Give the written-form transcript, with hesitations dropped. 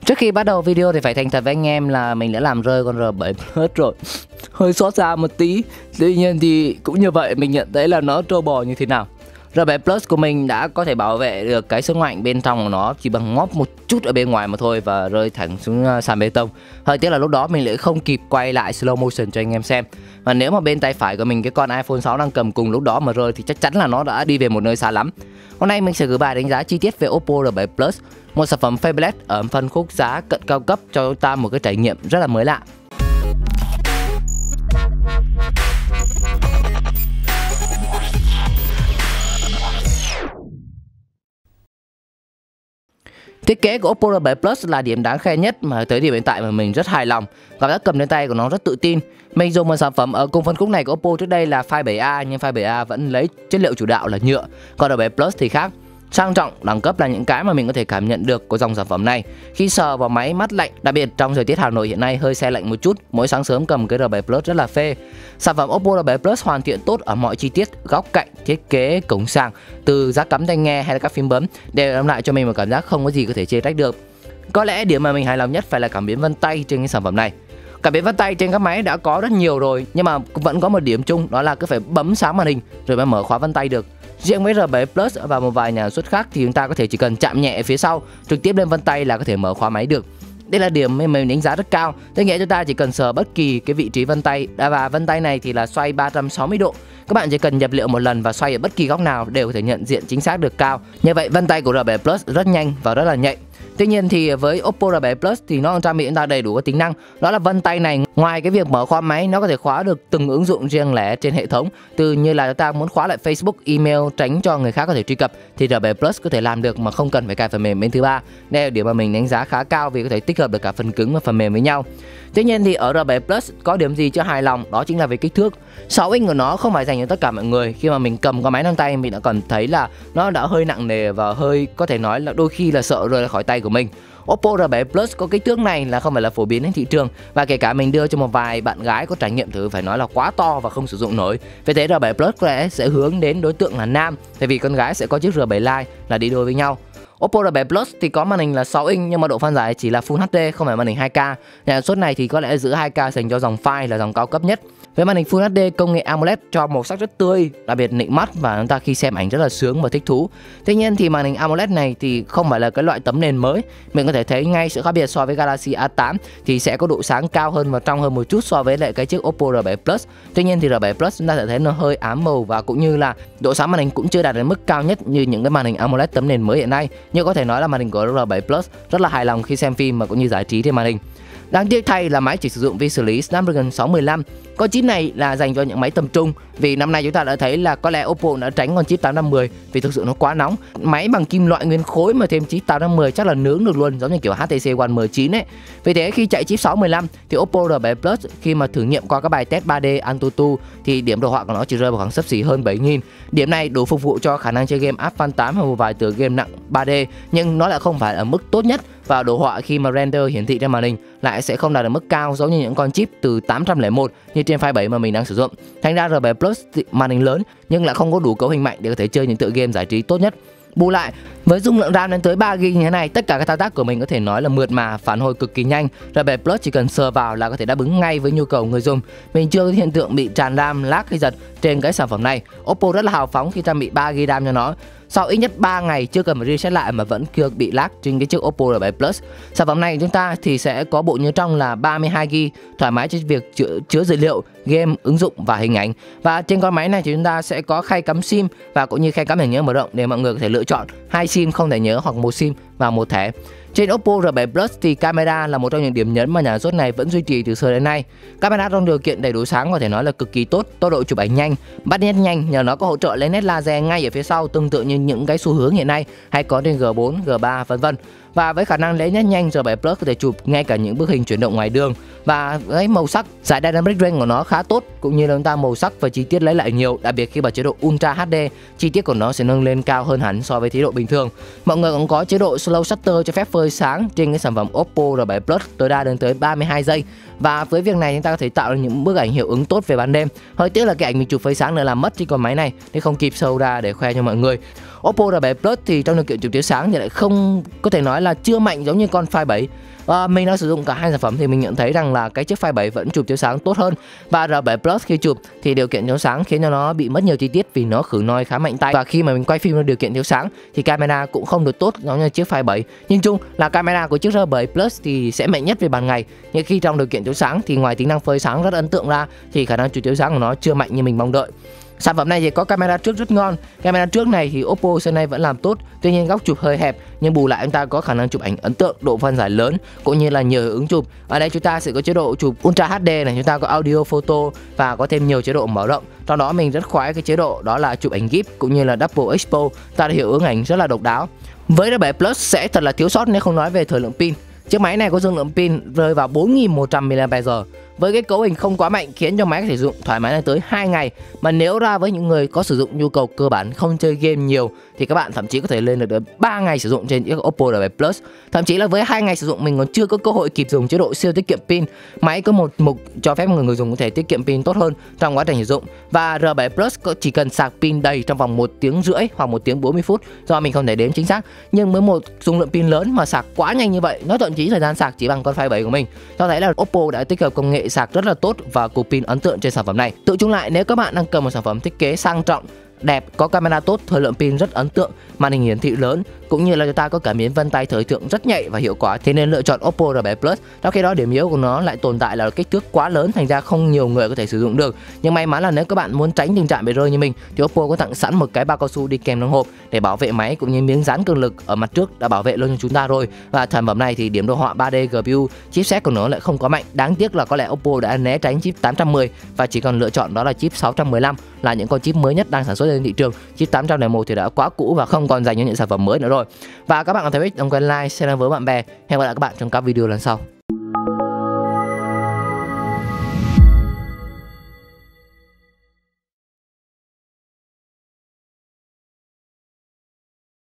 Trước khi bắt đầu video thì phải thành thật với anh em là mình đã làm rơi con R7 Plus rồi. Hơi xót xa một tí. Tuy nhiên thì cũng như vậy, mình nhận thấy là nó trâu bò như thế nào. R7 Plus của mình đã có thể bảo vệ được cái sức mạnh bên trong của nó chỉ bằng ngóp một chút ở bên ngoài mà thôi và rơi thẳng xuống sàn bê tông. Hơi tiếc là lúc đó mình lại không kịp quay lại slow motion cho anh em xem. Và nếu mà bên tay phải của mình cái con iPhone 6 đang cầm cùng lúc đó mà rơi thì chắc chắn là nó đã đi về một nơi xa lắm. Hôm nay mình sẽ gửi bài đánh giá chi tiết về Oppo R7 Plus, một sản phẩm phablet ở phân khúc giá cận cao cấp cho chúng ta một cái trải nghiệm rất là mới lạ. Thiết kế của Oppo R7 Plus là điểm đáng khen nhất mà tới điểm hiện tại mà mình rất hài lòng. Cảm giác cầm trên tay của nó rất tự tin. Mình dùng một sản phẩm ở cùng phân khúc này của Oppo trước đây là Find 7A, nhưng Find 7A vẫn lấy chất liệu chủ đạo là nhựa. Còn R7 Plus thì khác. Sang trọng, đẳng cấp là những cái mà mình có thể cảm nhận được của dòng sản phẩm này. Khi sờ vào máy mát lạnh, đặc biệt trong thời tiết Hà Nội hiện nay hơi se lạnh một chút, mỗi sáng sớm cầm cái R7 Plus rất là phê. Sản phẩm Oppo R7 Plus hoàn thiện tốt ở mọi chi tiết, góc cạnh, thiết kế, cổng sàng, từ giá cắm tai nghe hay là các phím bấm đều đem lại cho mình một cảm giác không có gì có thể chê trách được. Có lẽ điểm mà mình hài lòng nhất phải là cảm biến vân tay trên cái sản phẩm này. Cảm biến vân tay trên các máy đã có rất nhiều rồi, nhưng mà vẫn có một điểm chung, đó là cứ phải bấm sáng màn hình rồi mới mở khóa vân tay được. Riêng với R7 Plus và một vài nhà xuất khác thì chúng ta có thể chỉ cần chạm nhẹ phía sau trực tiếp lên vân tay là có thể mở khóa máy được. Đây là điểm mình đánh giá rất cao. Tức nghĩa chúng ta chỉ cần sờ bất kỳ cái vị trí vân tay, và vân tay này thì là xoay 360 độ. Các bạn chỉ cần nhập liệu một lần và xoay ở bất kỳ góc nào đều có thể nhận diện chính xác được cao. Như vậy vân tay của R7 Plus rất nhanh và rất là nhạy. Tuy nhiên thì với Oppo R7 Plus thì nó trang bị chúng ta đầy đủ các tính năng. Đó là vân tay này, ngoài cái việc mở khóa máy, nó có thể khóa được từng ứng dụng riêng lẻ trên hệ thống. Từ như là chúng ta muốn khóa lại Facebook, email tránh cho người khác có thể truy cập thì R7 Plus có thể làm được mà không cần phải cài phần mềm bên thứ ba. Đây là điều mà mình đánh giá khá cao vì có thể tích hợp được cả phần cứng và phần mềm với nhau. Tuy nhiên thì ở R7 Plus có điểm gì chưa hài lòng, đó chính là về kích thước. 6 inch của nó không phải dành cho tất cả mọi người. Khi mà mình cầm cái máy trong tay mình đã còn thấy là nó đã hơi nặng nề và hơi có thể nói là đôi khi là sợ rơi khỏi tay của mình. Oppo R7 Plus có kích thước này là không phải là phổ biến trên thị trường, và kể cả mình đưa cho một vài bạn gái có trải nghiệm thử phải nói là quá to và không sử dụng nổi. Vì thế R7 Plus có lẽ sẽ hướng đến đối tượng là nam, tại vì con gái sẽ có chiếc R7 Lite là đi đôi với nhau. Oppo R7 Plus thì có màn hình là 6 inch nhưng mà độ phân giải chỉ là Full HD, không phải màn hình 2K. Nhà sản xuất này thì có lẽ giữ 2K dành cho dòng file là dòng cao cấp nhất. Với màn hình Full HD công nghệ AMOLED cho màu sắc rất tươi, đặc biệt nịnh mắt và chúng ta khi xem ảnh rất là sướng và thích thú. Tuy nhiên thì màn hình AMOLED này thì không phải là cái loại tấm nền mới. Mình có thể thấy ngay sự khác biệt so với Galaxy A8 thì sẽ có độ sáng cao hơn và trong hơn một chút so với lại cái chiếc Oppo R7 Plus. Tuy nhiên thì R7 Plus chúng ta sẽ thấy nó hơi ám màu và cũng như là độ sáng màn hình cũng chưa đạt đến mức cao nhất như những cái màn hình AMOLED tấm nền mới hiện nay. Nhưng có thể nói là màn hình của R7 Plus rất là hài lòng khi xem phim và cũng như giải trí trên màn hình. Đáng tiếc thay là máy chỉ sử dụng vi xử lý Snapdragon 615. Con chip này là dành cho những máy tầm trung, vì năm nay chúng ta đã thấy là có lẽ Oppo đã tránh con chip 850 vì thực sự nó quá nóng. Máy bằng kim loại nguyên khối mà thêm chip 850 chắc là nướng được luôn, giống như kiểu HTC One M9 ấy. Vì thế khi chạy chip 615 thì Oppo R7 Plus khi mà thử nghiệm qua các bài test 3D AnTuTu thì điểm đồ họa của nó chỉ rơi vào khoảng xấp xỉ hơn 7000. Điểm này đủ phục vụ cho khả năng chơi game Art Fan 8 và một vài tựa game nặng 3D, nhưng nó lại không phải ở mức tốt nhất, và đồ họa khi mà render hiển thị trên màn hình lại sẽ không đạt được mức cao giống như những con chip từ 801 như trên Find 7 mà mình đang sử dụng. Thành ra R7 Plus màn hình lớn nhưng lại không có đủ cấu hình mạnh để có thể chơi những tựa game giải trí tốt nhất. Bù lại, với dung lượng RAM lên tới 3GB như thế này, tất cả các thao tác của mình có thể nói là mượt mà, phản hồi cực kỳ nhanh. R7 Plus chỉ cần sờ vào là có thể đáp ứng ngay với nhu cầu người dùng. Mình chưa có hiện tượng bị tràn RAM, lag hay giật trên cái sản phẩm này. Oppo rất là hào phóng khi trang bị 3GB RAM cho nó. Sau ít nhất 3 ngày chưa cần phải reset lại mà vẫn chưa bị lag trên cái chiếc Oppo R7 Plus. Sản phẩm này chúng ta thì sẽ có bộ nhớ trong là 32GB, thoải mái cho việc chứa dữ liệu, game, ứng dụng và hình ảnh. Và trên con máy này thì chúng ta sẽ có khay cắm SIM và cũng như khay cắm thẻ nhớ mở rộng để mọi người có thể lựa chọn 2 SIM không thể nhớ hoặc 1 SIM và 1 thẻ. Trên Oppo R7 Plus thì camera là một trong những điểm nhấn mà nhà sản xuất này vẫn duy trì từ xưa đến nay. Camera trong điều kiện đầy đủ sáng có thể nói là cực kỳ tốt, tốc độ chụp ảnh nhanh, bắt nét nhanh nhờ nó có hỗ trợ lấy nét laser ngay ở phía sau, tương tự như những cái xu hướng hiện nay hay có trên G4, G3 vân vân. Và với khả năng lấy nét nhanh, R7 Plus có thể chụp ngay cả những bức hình chuyển động ngoài đường. Và cái màu sắc giải dynamic range của nó khá tốt, cũng như là chúng ta màu sắc và chi tiết lấy lại nhiều, đặc biệt khi bật chế độ Ultra HD, chi tiết của nó sẽ nâng lên cao hơn hẳn so với chế độ bình thường. Mọi người cũng có chế độ slow shutter cho phép phơi sáng trên cái sản phẩm Oppo R7 Plus tối đa đến tới 32 giây. Và với việc này chúng ta có thể tạo ra những bức ảnh hiệu ứng tốt về ban đêm. Hơi tiếc là cái ảnh mình chụp phơi sáng nữa làm mất trên con máy này nên không kịp show ra để khoe cho mọi người. Oppo R7 Plus thì trong điều kiện chụp chiếu sáng thì lại không có thể nói là chưa mạnh giống như con Find 7. Mình đã sử dụng cả hai sản phẩm thì mình nhận thấy rằng là cái chiếc Find 7 vẫn chụp chiếu sáng tốt hơn, và R7 Plus khi chụp thì điều kiện chiếu sáng khiến cho nó bị mất nhiều chi tiết vì nó khử noi khá mạnh tay, và khi mà mình quay phim trong điều kiện chiếu sáng thì camera cũng không được tốt giống như chiếc Find 7. Nhưng chung là camera của chiếc R7 Plus thì sẽ mạnh nhất về ban ngày, nhưng khi trong điều kiện chiếu sáng thì ngoài tính năng phơi sáng rất ấn tượng ra thì khả năng chụp chiếu sáng của nó chưa mạnh như mình mong đợi. Sản phẩm này thì có camera trước rất ngon. Camera trước này thì Oppo xưa nay vẫn làm tốt, tuy nhiên góc chụp hơi hẹp, nhưng bù lại chúng ta có khả năng chụp ảnh ấn tượng, độ phân giải lớn cũng như là nhiều hiệu ứng chụp. Ở đây chúng ta sẽ có chế độ chụp Ultra HD này, chúng ta có audio, photo và có thêm nhiều chế độ mở rộng. Trong đó mình rất khoái cái chế độ đó là chụp ảnh GIF cũng như là Double Expo, tạo ra hiệu ứng ảnh rất là độc đáo. Với R7 Plus sẽ thật là thiếu sót nếu không nói về thời lượng pin. Chiếc máy này có dung lượng pin rơi vào 4100 mAh. Với cái cấu hình không quá mạnh khiến cho máy có thể sử dụng thoải mái lên tới 2 ngày. Mà nếu ra với những người có sử dụng nhu cầu cơ bản không chơi game nhiều thì các bạn thậm chí có thể lên được tới 3 ngày sử dụng trên chiếc Oppo R7 Plus. Thậm chí là với 2 ngày sử dụng mình còn chưa có cơ hội kịp dùng chế độ siêu tiết kiệm pin. Máy có một mục cho phép người dùng có thể tiết kiệm pin tốt hơn trong quá trình sử dụng. Và R7 Plus chỉ cần sạc pin đầy trong vòng 1 tiếng rưỡi hoặc 1 tiếng 40 phút, do mình không thể đếm chính xác. Nhưng với một dung lượng pin lớn mà sạc quá nhanh như vậy, nó thậm chí thời gian sạc chỉ bằng con Find 7 của mình, cho thấy là Oppo đã tích hợp công nghệ sạc rất là tốt và cục pin ấn tượng trên sản phẩm này. Tự chung lại, nếu các bạn đang cần một sản phẩm thiết kế sang trọng, đẹp, có camera tốt, thời lượng pin rất ấn tượng, màn hình hiển thị lớn cũng như là chúng ta có cảm biến vân tay thời thượng rất nhạy và hiệu quả thì nên lựa chọn Oppo R7 Plus. Trong khi đó điểm yếu của nó lại tồn tại là kích thước quá lớn, thành ra không nhiều người có thể sử dụng được. Nhưng may mắn là nếu các bạn muốn tránh tình trạng bị rơi như mình thì Oppo có tặng sẵn một cái bao cao su đi kèm trong hộp để bảo vệ máy, cũng như miếng dán cường lực ở mặt trước đã bảo vệ luôn cho chúng ta rồi. Và sản phẩm này thì điểm đồ họa 3D GPU, chipset của nó lại không có mạnh. Đáng tiếc là có lẽ Oppo đã né tránh chip 810 và chỉ còn lựa chọn đó là chip 615 là những con chip mới nhất đang sản xuất trên thị trường. Chip 801 thì đã quá cũ và không còn dành cho những sản phẩm mới nữa rồi. Và các bạn có thể đừng quên like, share với bạn bè. Hẹn gặp lại các bạn trong các video lần sau.